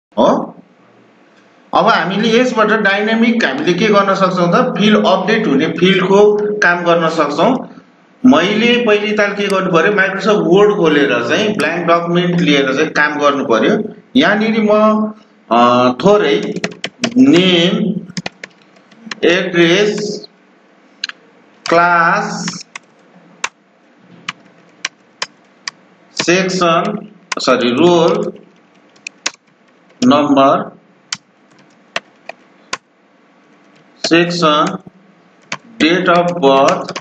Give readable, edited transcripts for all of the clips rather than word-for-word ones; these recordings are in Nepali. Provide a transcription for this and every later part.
हो। अब हामीले यसबाट डाइनामिक हामीले के गर्न सक्छौं त फिल्ड अपडेट हुने फिल्डको काम गर्न सक्छौं। मैले पहिले ताल के गर्नु पर्यो माइक्रोसफ्ट वर्ड खोलेर चाहिँ ब्ल्याङ्क डकुमेन्ट लिएर चाहिँ काम गर्नु पर्यो। यहाँनिर म थोरै नेम एड्रेस क्लास सेक्सन सरी roll number section date of birth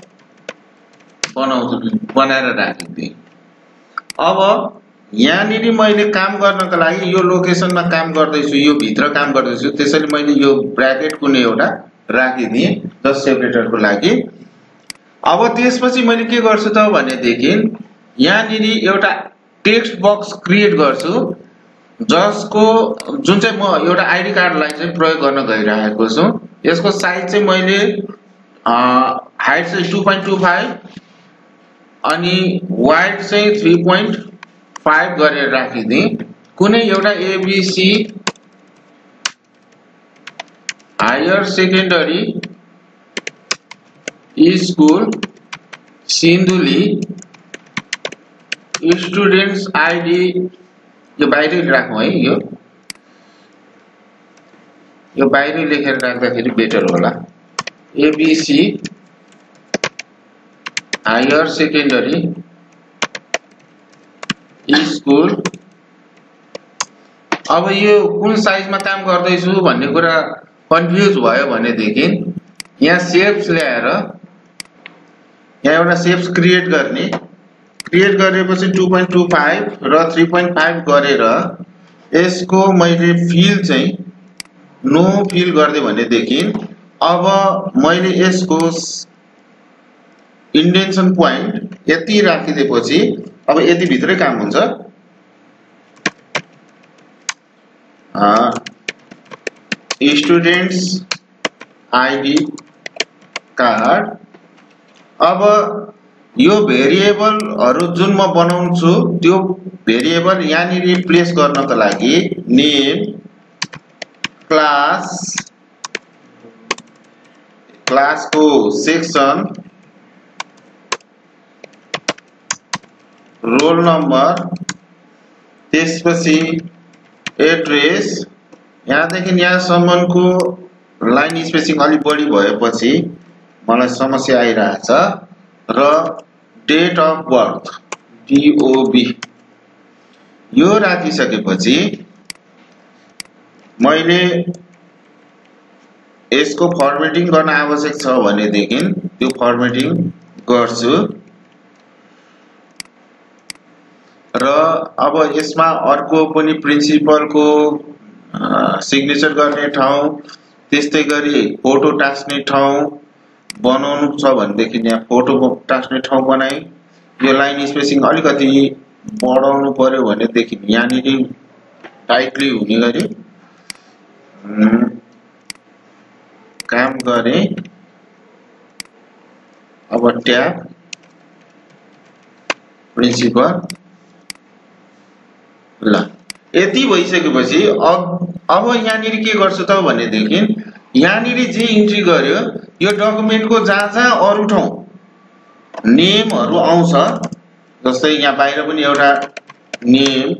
बनाएर राखिदिएँ। अब यहाँनिर मैले काम गर्नको लागि यो लोकेसनमा काम गर्दैछु, यो भित्र काम गर्दैछु, त्यसैले मैले यो ब्र्याकेट कुनै एउटा राखिदिएँ जस्ट सेपरेटरको लागि। अब त्यसपछि मैले के गर्छु त भनेदेखि यहाँनिर एउटा टेक्स्ट बक्स क्रिएट गर्छु जसको जुन चाहिँ म एउटा आइडी कार्डलाई चाहिँ प्रयोग गर्न गइरहेको छु। यसको साइज चाहिँ मैले हाइट चाहिँ 2.25 अनि वाइड चाहिँ 3.5 गरेर राखिदिएँ। कुनै एउटा ABC higher secondary school Sindhuli students ID यो बाहिरै राखौँ है, यो बाहिरै लेखेर राख्दाखेरि बेटर होला। ABC higher secondary school. अब यो कुन साइजमा काम गर्दैछु भन्ने कुरा कन्फ्युज भयो भनेदेखि यहाँ शेप्स ल्याएर यहाँ एउटा शेप्स क्रिएट गर्ने, क्रिएट गरेपछि 2.25 र 3.5 गरेर यसको मैले फिल चाहिँ नो फिल गर्दै भनेदेखि अब मैले यसको इन्डेन्सन पोइन्ट यति राखिदिएपछि अब यति भित्रै काम हुन्छ। Students ID card. अब यो भेरिएबलहरु जुन म बनाउँछु त्यो भेरिएबल यहाँनिर प्लेस गर्नको लागि नेम क्लास को सेक्सन रोल नम्बर त्यसपछि एड्रेस। यहाँदेखि यहाँसम्मको लाइन स्पेसिङ अलि बढी भएपछि मलाई समस्या आइरहेछ र डेट अफ बर्थ DOB यो राखिसकेपछि मैले यसको फर्मेटिङ गर्न आवश्यक छ भनेदेखि त्यो फर्मेटिङ गर्छु र अब यसमा अर्को पनि प्रिन्सिपलको सिग्नेचर गर्ने ठाउँ त्यस्तै गरी फोटो टास्ने ठाउँ बनाउनु छ भनेदेखि यहाँ फोटो टास्ने ठाउँ बनाए। यो लाइन स्पेसिङ अलिकति बढाउनु पर्यो भनेदेखि यहाँनिर टाइटली हुने गरी काम गरे। अब ट्याब प्रिन्सिपल ल यति भइसकेपछि अब यहाँनिर के गर्छु त भनेदेखि यहाँनिर जे इन्ट्री गर्यो यो डकुमेन्टको जहाँ अरु ठाउँ नेमहरु आउँछ जस्तै यहाँ बाहिर पनि एउटा नेम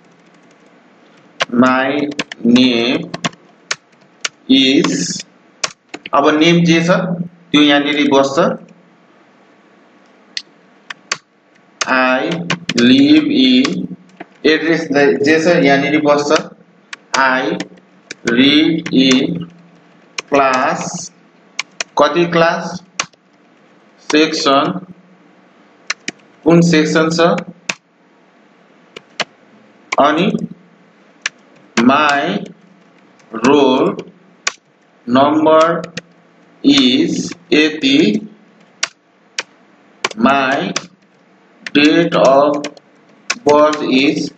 माई नेम इज। अब नेम जे छ त्यो यहाँनिर बस्छ। आई लिभ इन एड्रेस जे छ यहाँनिर बस्छ। आई रिड इन क्लास कति क्लास सेक्सन कुन सेक्सन छ अनि माई रोल नम्बर इज यति my date of birth is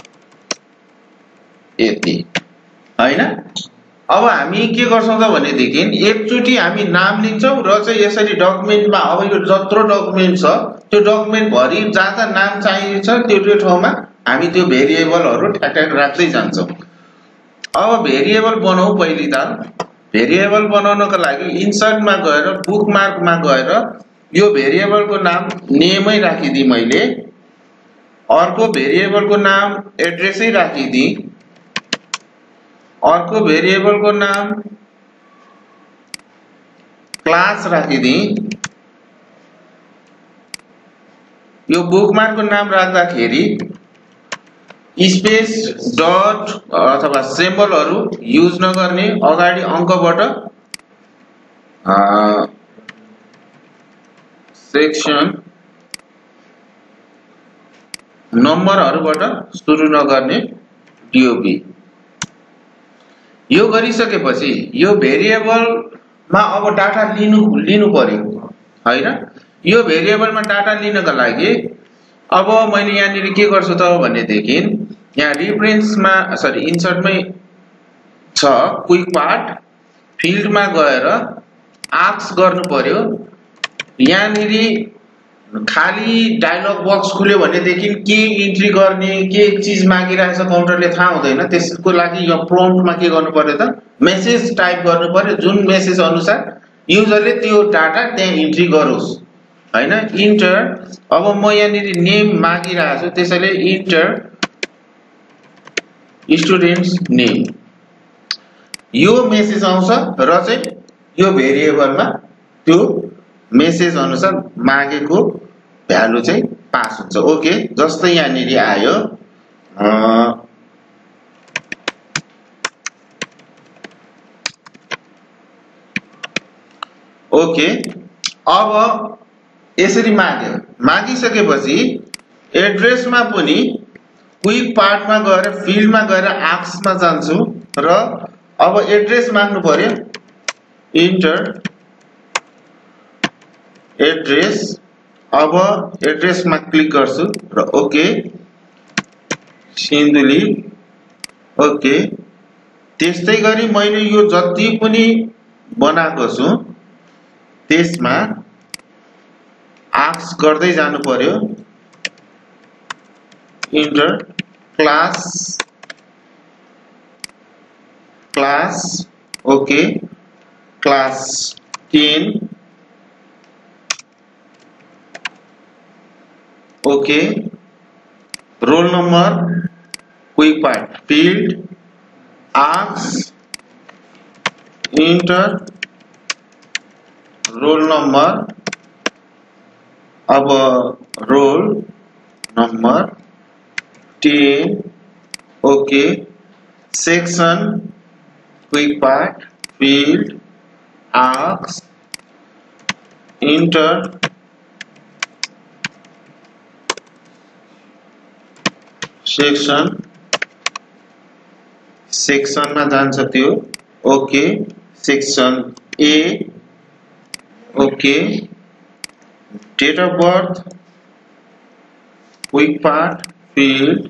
यति हैन। अब हामी के गर्छौं त भनेदेखि एकचोटी हामी नाम लिन्छौं र चाहिँ यसरी डकुमेन्टमा अब यो जत्रो डकुमेन्ट छ त्यो डकुमेन्ट भरि जहाँ नाम चाहिन्छ त्यो ठाउँमा हामी त्यो भेरिएबलहरु ठ्याक राख्दै जान्छौं। अब भेरिएबल बनाऊ पहिले त भेरिएबल बनाउनको लागि इन्सर्टमा गएर बुकमार्कमा गएर यो भेरिएबलको नाम नेमै राखिदिए मैले अर्को भेरिएबलको नाम एड्रेसै राखिदिए अर्को भेरिएबलको नाम क्लास राखिदिए यो बुकमार्कको नाम राख्दाखेरि स्पेस डट अथवा सिम्बलहरु युज नगर्ने अगाडि अंकबाट सेक्सन नम्बरहरुबाट सुरु नगर्ने डीओबी यो गरिसकेपछि यो भेरिएबलमा अब डाटा लिनु पर्यो हैन यो भेरिएबलमा डाटा लिनको लागि अब मैले यहाँनिर के गर्छु त भनेदेखि यहाँ रिफरेन्समा सरी इन्सर्टमै छ क्विक पार्ट फिल्डमा गएर आस्क गर्नु पर्यो यहाँनिर खाली डायलग बक्स खुल्यो भनेदेखि के इन्ट्री गर्ने के चीज मागिरहेछ काउन्टरले थाहा हुँदैन त्यसको लागि यो प्रम्प्टमा के गर्नु पर्यो त मेसेज टाइप गर्नु पर्यो जुन मेसेज अनुसार युजरले त्यो डाटा त्यहाँ इन्ट्री गरोस् हैन इन्टर अब म यहाँनिर नेम मागिरहेको छु त्यसैले इन्टर स्टुडेन्ट्स नेम यो मेसेज आउँछ र चाहिँ यो भेरिएबलमा त्यो मेसेज अनुसार मागेको भ्यालु चाहिँ पास हुन्छ ओके जस्तै यहाँनिर आयो ओके अब यसरी मागिसकेपछि एड्रेसमा पनि क्विक पार्टमा गएर फिल्डमा गएर आस्कमा जान्छु र अब एड्रेस माग्नु पर्यो इन्टर एड्रेस अब एड्रेसमा क्लिक गर्छु र ओके सिन्धुली ओके त्यस्तै गरी मैले यो जति पनि बनाएको छु त्यसमा आस्क गर्दै जानु पर्यो enter class okay class 10 okay roll number quick part field ask enter roll number अब roll number 10 okay section quick part field ask enter section में जान्छ त्यो okay section A okay date of birth quick part field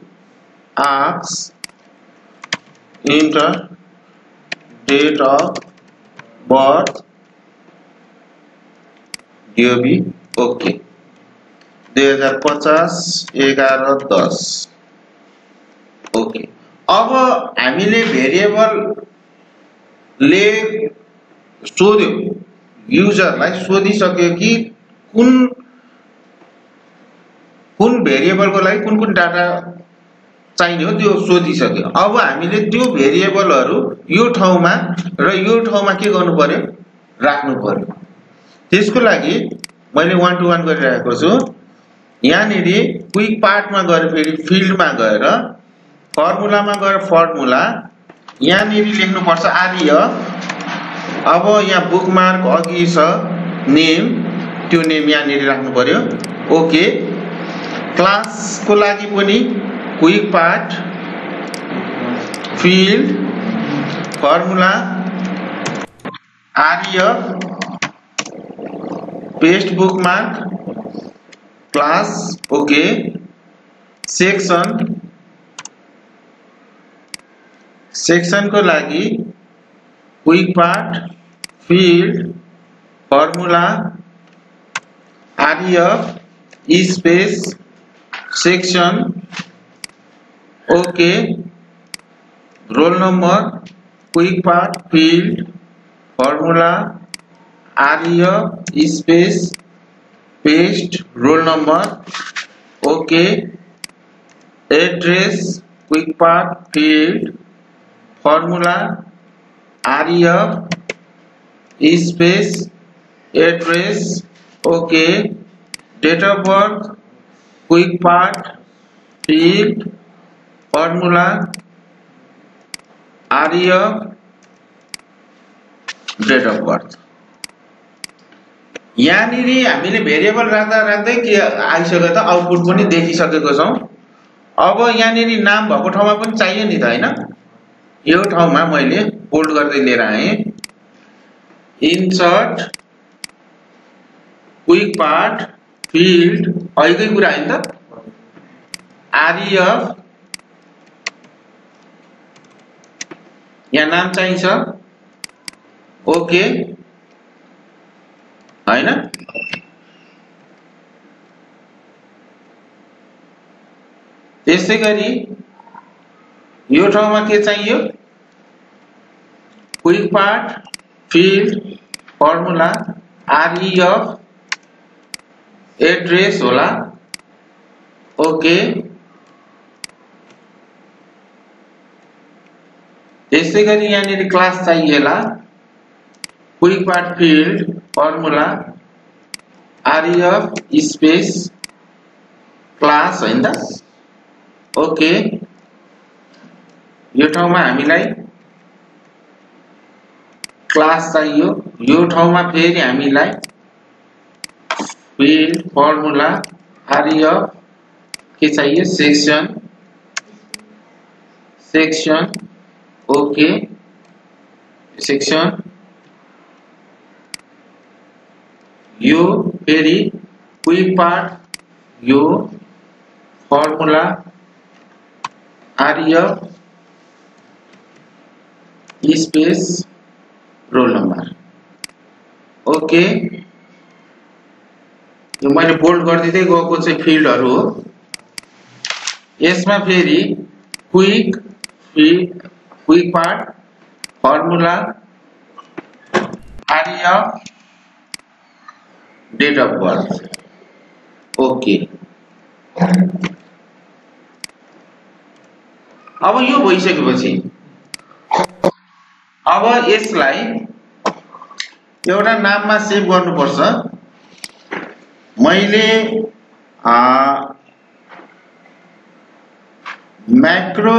ask enter date of birth DOB okay 2050 11-10 okay अब हामीले भेरिएबल ले सोध्यो युजरलाई सोधिसक्यो कि कुन भेरिएबलको लागि कुन डाटा चाहिने हो त्यो सोधिसक्यो अब हामीले त्यो भेरिएबलहरु यो ठाउँमा र यो ठाउँमा के गर्नु पर्यो राख्नु पर्यो त्यसको लागि मैले 1 to 1 गरिरहेको छु यहाँनिर क्विक पार्टमा गएर फेरि फिल्डमा गएर फर्मुलामा गएर फर्मुला यहाँनिर लेख्नु पर्छ आर्य अब यहाँ बुकमार्क अघि छ नेम त्यो नेम यहाँनिर राख्नु पर्यो ओके क्लास को लागि पनि क्विक पार्ट फिल्ड फर्मुला आर्य paste bookmark class okay section को लागि क्विक पार्ट फील्ड फर्मुला आर्य space section okay roll number, quick part, field, formula, ref space, paste, roll number, okay, address, quick part, field, formula, ref space, address, okay, date of birth, quick part, field, formula, ref, date of birth. यहाँनिर हामीले भेरिएबल राख्दा राख्दै के आइसक्यो त आउटपुट पनि देखिसकेको छौं। अब यहाँनिर नाम भएको ठाउँमा पनि चाहियो नि त हैन। यो ठाउँमा मैले बोल्ड गर्दै लिएर आए। इन्सर्ट क्विक पार्ट फिल्ड अहिलेकै कुरा हैन त। ref यहाँ नाम चाहिन्छ। ओके हैन। त्यसै गरी यो ठाउँमा के चाहियो? Quick part field formula ref address होला। ओके त्यसै गरी यहाँनिर क्लास चाहिएला। Quick part field formula ref space class हैन त। ओके यो ठाउँमा हामीलाई क्लास चाहियो। यो ठाउँमा फेरि हामीलाई फिल्ड फर्मुला ref के चाहिए? सेक्शन ओके सेक्शन यो फेरि क्विक पार्ट यो formula ref space roll number. Okay यो मैले बोल्ड गरिदिँदै गएको चाहिँ फिल्डहरु हो। यसमा फेरि quick part formula ref date of birth. Okay अब यो भइसकेपछि अब यसलाई एउटा नाममा सेभ गर्नुपर्छ। मैले मैक्रो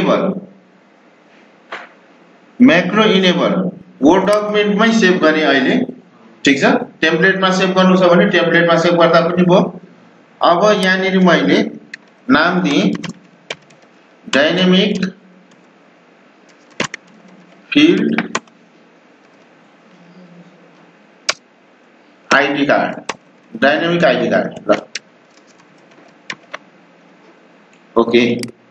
इनेबल वर्ड डकुमेन्टमै सेभ गरे अहिले। ठीक छ। टेम्प्लेटमा सेभ गर्नु छ भने टेम्प्लेटमा सेभ गर्दा पनि भयो। अब यहाँनिर मैले नाम दिए dynamic field ID card dynamic ID card ल। ओके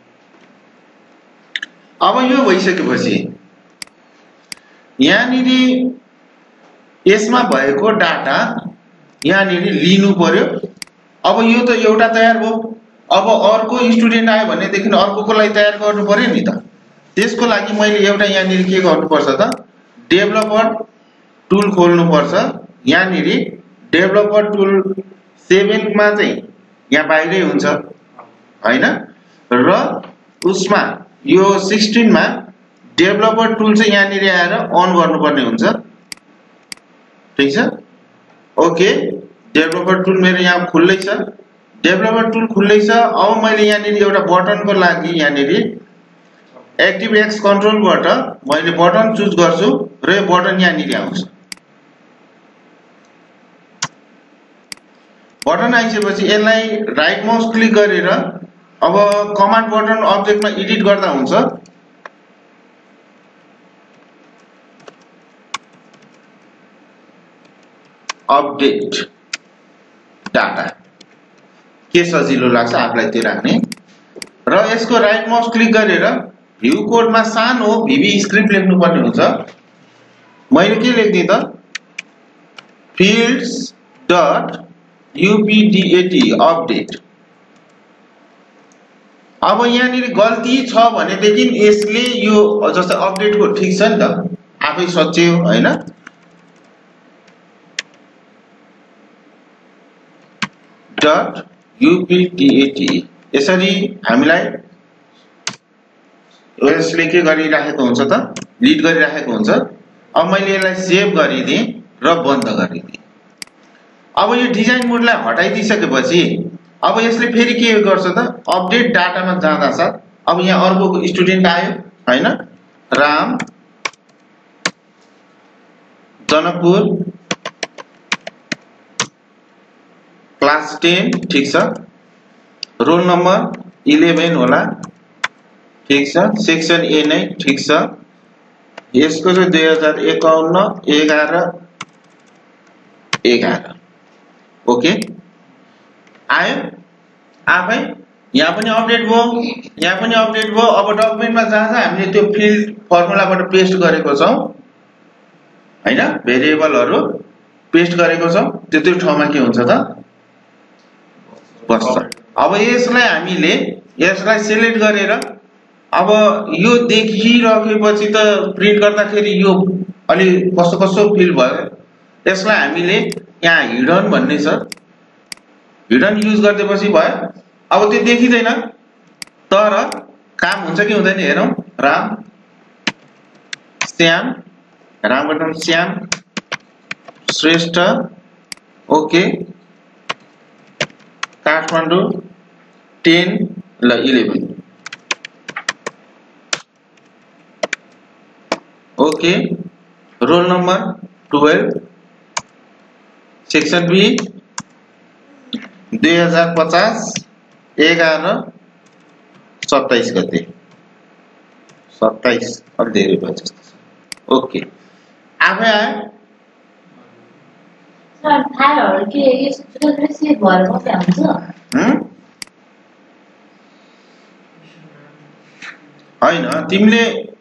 अब यो भइसकेपछि यहाँनिर यसमा भएको डाटा यहाँनिर लिनु पर्यो। अब यो त एउटा तयार भयो। अब अर्को स्टुडेन्ट आयो भने देखि अर्कोको लागि तयार गर्नु पर्यो नि त। त्यसको लागि मैले एउटा यहाँनिर के गर्नुपर्छ त डेभलपर टुल खोल्नु पर्छ। यहाँनिर डेभलपर टुल 7 मा चाहिँ यहाँ बाहिरै हुन्छ हैन र उसमा यो 16 मा डेभलपर टुल चाहिँ यहाँनिर आएर अन गर्नुपर्ने हुन्छ। ठीक छ। ओके डेभलपर टुल मेरो यहाँ खुल्लै छ। डेभलपर टुल खुल्लै छ। अब मैले यहाँनिर एउटा बटनको लागि यहाँनिर एक्टिभ एक्स कन्ट्रोलबाट मैले बटन चुज गर्छु र यो बटन यहाँनिर आउँछ। बटन आइसकेपछि यसलाई राइट माउस क्लिक गरेर अब कमान्ड बटन अब्जेक्टमा एडिट गर्दा हुन्छ। अपडेट डाटा के सजिलो लाग्छ आफुलाई त्यो राख्ने र यसको राइट माउस क्लिक गरेर भ्यू कोडमा सानो भिबी स्क्रिप्ट लेख्नु पर्ने हुन्छ। मैले के लेख्दिए त fields dot update अपडेट अब यहाँनिर गल्ती छ भनेदेखि यसले यो जस्तै अपडेटको ठिक छ नि त, आफै सच्यायो हैन। .update यसरी हामीलाई यसले के गरिराखेको हुन्छ त, लिड गरिराखेको हुन्छ। अब मैले यसलाई सेभ गरिदिएँ र बन्द गरिदिएँ। अब यो डिजाइन मोडलाई हटाइदिसकेपछि अब यसले फेरि के गर्छ त, अपडेट डाटामा जाँदा साथ अब यहाँ अर्को स्टुडेन्ट आयो हैन, राम जनकपुर क्लास 10 ठीक छ, रोल नम्बर 11 होला ठीक छ, सेक्सन ए नै ठीक छ, यसको चाहिँ 2051 11 ओके आयो आफै। यहाँ पनि अपडेट भयो, यहाँ पनि अपडेट भयो। अब डकुमेन्टमा जहाँ हामीले त्यो फिल्ड फर्मुलाबाट पेस्ट गरेको छौं हैन, भेरिएबलहरु पेस्ट गरेको छौं, त्यो ठाउँमा के हुन्छ त बस्छ। अब यसलाई हामीले यसलाई सिलेक्ट गरेर अब यो देखिराखेपछि त प्रिन्ट गर्दाखेरि यो अलि कस्तो कस्तो फिल भयो। यसलाई हामीले यहाँ हिडन भन्ने छ, हिडन युज गर्दैपछि भयो। अब त्यो देखिदैन तर काम हुन्छ कि हुँदैन हेरौं। राम श्याम, रामबाट श्याम श्रेष्ठ ओके, काठमाडौँ 10 ल 11 okay, roll number 12, section B 2050 11 27 गते, 27 अलि धेरै भयो जस्तो छ। ओके आफै आयो सर। फाइलहरु के यसो सेभ भएर मात्रै हुन्छ हैन, तिमीले